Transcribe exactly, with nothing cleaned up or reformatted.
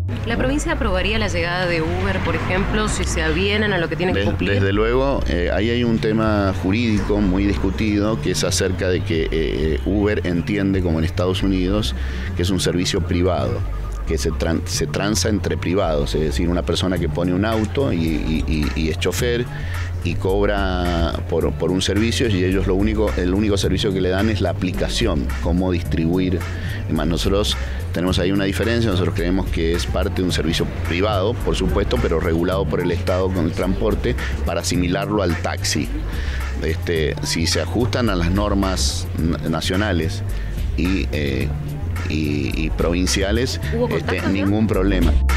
¿La provincia aprobaría la llegada de Uber, por ejemplo, si se avienen a lo que tienen que Des, cumplir? Desde luego, eh, ahí hay un tema jurídico muy discutido que es acerca de que eh, Uber entiende, como en Estados Unidos, que es un servicio privado, que se, tran se transa entre privados, es decir, una persona que pone un auto y, y, y, y es chofer y cobra por, por un servicio, y ellos lo único, el único servicio que le dan es la aplicación, cómo distribuir. Además, nosotros tenemos ahí una diferencia, nosotros creemos que es parte de un servicio privado, por supuesto, pero regulado por el Estado con el transporte para asimilarlo al taxi. Este, si se ajustan a las normas nacionales y, eh, y, y provinciales, este, ningún problema.